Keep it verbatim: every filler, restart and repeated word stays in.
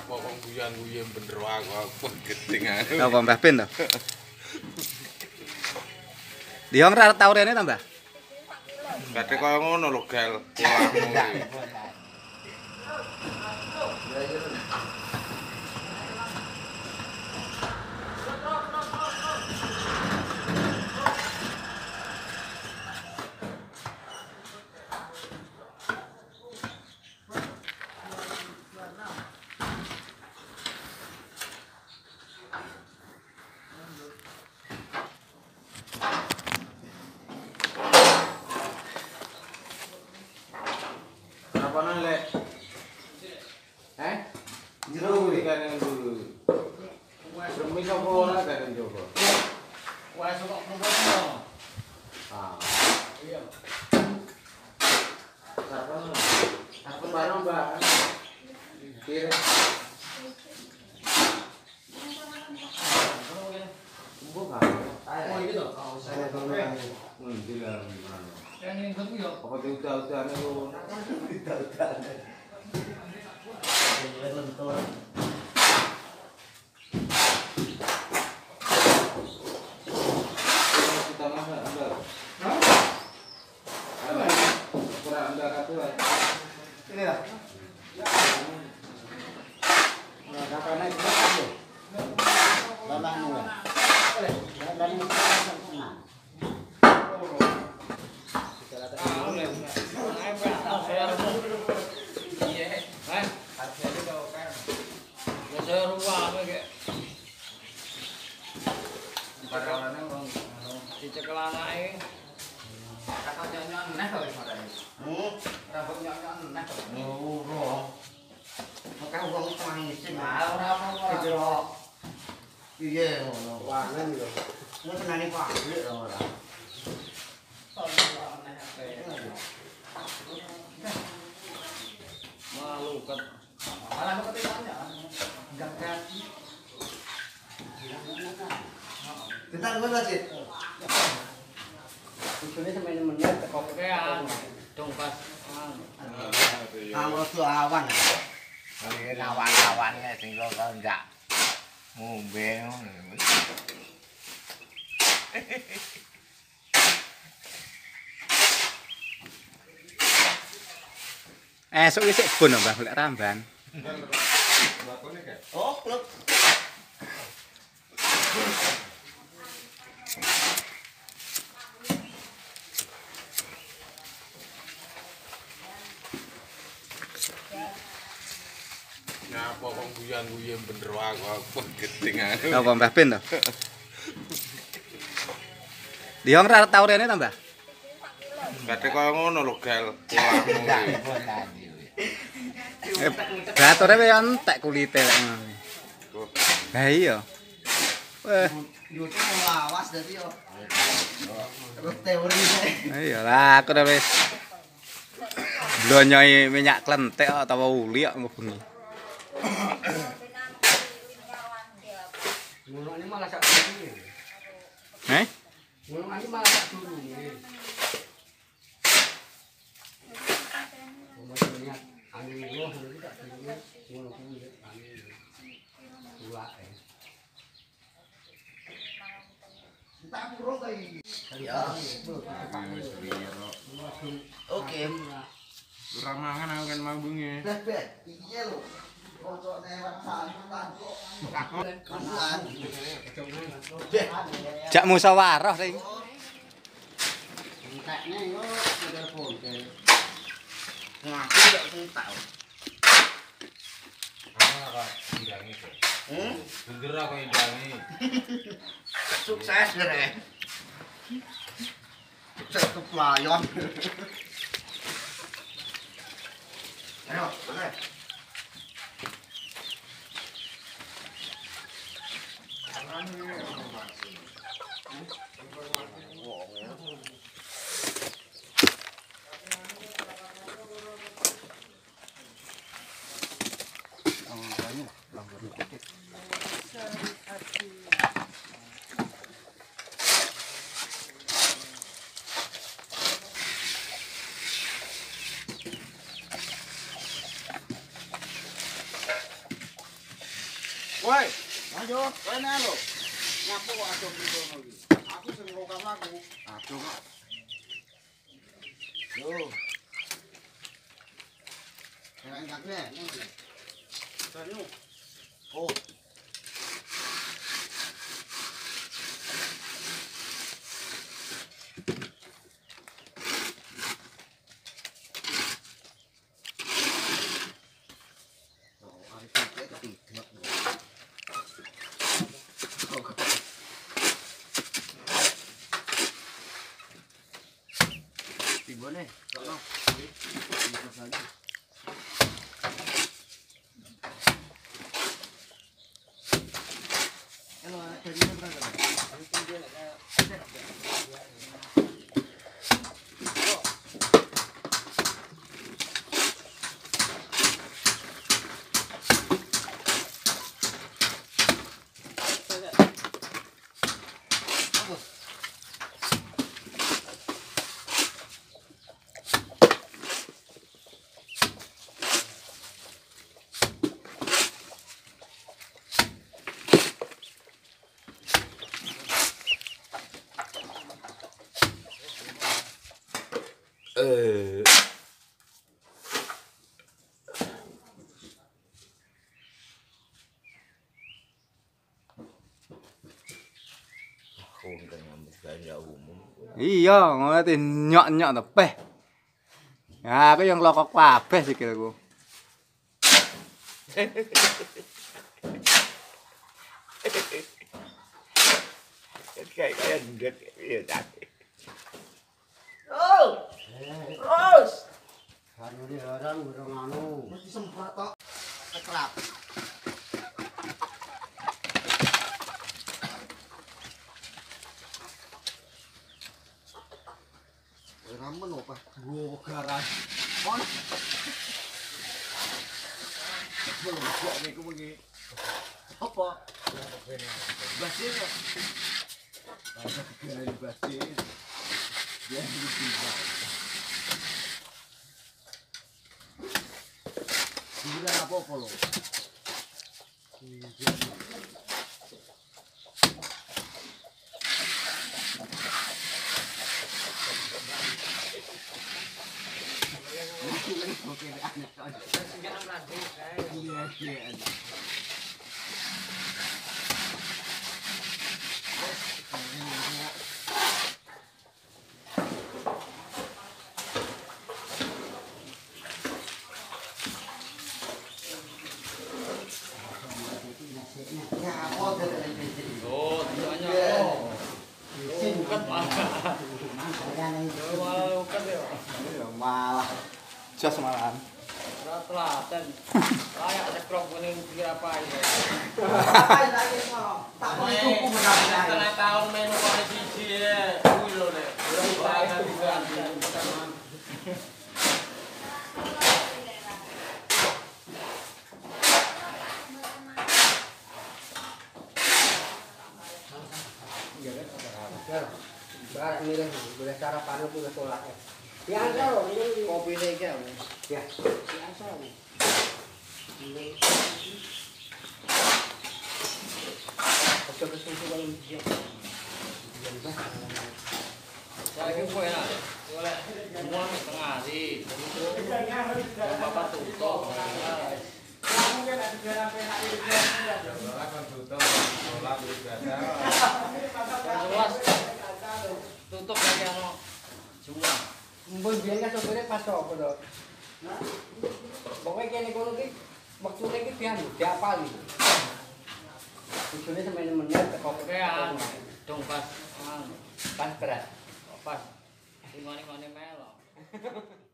Ngapa kok guyon-guyon bener aku aku gedeng aku. Apa Mbah Ben to? Diong ra tau rene to, Mbah? Gate kaya ngono lho, Gel. Polahmu. Apa lek? Eh? Jero kuwi kan dulu. Remis apa ora kan coba? Wes kok promosi. Ah. Iya. Sarpon. Sarpon bareng, Mbak. Kira. Bukan. Oh gitu. Oh, saya Hmm, bilang gimana? yang ini kamu ya. Apa udah-udahan itu? Udah-udahan. Ya lentur. Kita masak Anda. Hah? Apa? Kurang Anda kata. Ini lah. Nah, kakak naik berapa? Lalanu ya. Lalanu senang. Dicekel anake. Kakak nyanyi neh kok marane. Hmm, rambut nyanyi neh kok. Oh, ora. Maka wong nangis. Ah, ora apa-apa. Iya ngono. Wangen yo. Mun senane pabrik ora. Malu kan. Malah kok ketanya. Enggak ganti. Bentar bentar sih. Ini sampai menit kok kean. Dong pas. Kalau tuh awan. Ini awan-awannya sing kok enggak ngombe ngono. Esuk wis bon Mbah golek ramban. Oh, klub. Ngapa kok guyon-guyon bener aku aku gedeng aku. Apa Mbah Ben to? Diong ra tau rene to, Mbah? Gate kaya ngono lho, Gel. Polahmu. Eh, batore wis entek kulite lek ngono. Lah iya. Wah, Yo itu mau lawas dadi yo. Terus teori. iya lah aku wis blonyoi minyak klenthek kok utawa uli kok bengi. Ngono ini malah sak dulu. Eh? Ngono ini malah sak dulu. Maksudnya angin roh itu tak dulu. Ngono kuwi angin. Dua eh. Tak puro kae. Ya. Oke. Ora mangan aku kan mau bengi. Iya lho. Kocok newang santan kok. Kanan. Jak musyawarah sing. Entekne yo telepon. Ngaku tidak entak. Ah, kok indangi kok. Hmm? Bener kok indangi. Sukses ya. Sukses keplayon. Ayo, oke. Woi, ayo, kene lho. Nyapu kok adoh ngono iki. Aku sing ngokam aku. Aduh kok. Yo. Enak enggaknya. Tanu. Oh. Boleh, kalau bisa saja. Kalau tadi berapa? Eh. Aku udah nyambut ganja umum. Iya, ngerti nyok-nyok to peh. Ya, aku yang lokok kabeh sikilku. Kayak kayak ndet ya tadi. Oh, terus. Anu di orang urung anu. Mesti semprot tok. Kekrap. Ramen apa? Gua garas. Mon. Belum kok niku bengi. Apa? Basin ya. Ada kira basin. Ya bisa. Gila apa-apa lo. Oh, tuanya. Bukan malah. Malah bukan ya. Malah jos malahan. Telaten. Kayak cekrok kuning kira apa ya. Tak mau cukup berapa Setengah tahun menu kali siji ya. Kuwi lho nek. Belum bayar ganti. Barang ini deh, boleh sarapan lu boleh tolak ya. Biasa loh, ini Kopi nek ya. ya. Biasa loh. Ini. Oke, kesusu kalau dia. Saya ki kowe lah. Oleh semua setengah di. Bapak tutup. Luas. Tutup lagi ano. Semua. Mbon biyen kan sopire pas apa to? Pokoke kene kono ki maksudnya ki pian diapali. Tujuane sampe menit teko Oke ya. Dong pas. pas berat. Pas. Ngene-ngene melo.